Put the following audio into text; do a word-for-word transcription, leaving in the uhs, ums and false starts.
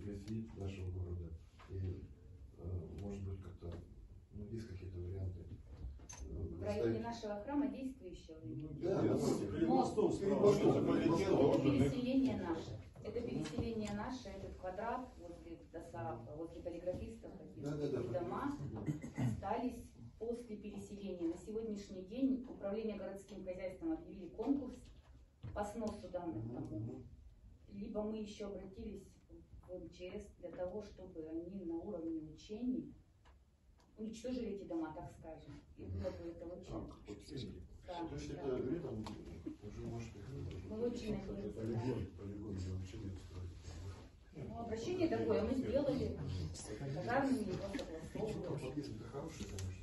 весь вид нашего города. И, может быть, как-то, ну, есть какие-то варианты. В районе нашего храма действующего? Да, перед мостом, это переселение наше. Это переселение наше, этот квадрат возле Досаафа, возле полиграфистов, да, да, да. дома остались после переселения. На сегодняшний день управление городским хозяйством объявили конкурс по сносу данных домов. Либо мы еще обратились в эм че эс для того, чтобы они на уровне учений уничтожили эти дома, так скажем. И было бы это очень... Да, то есть да. Это летом уже может быть... Мы очень надеемся. Полигон, полигон для учения строить. Ну, обращение такое мы сделали. Пожарными его согласовывали. Это хорошее, конечно.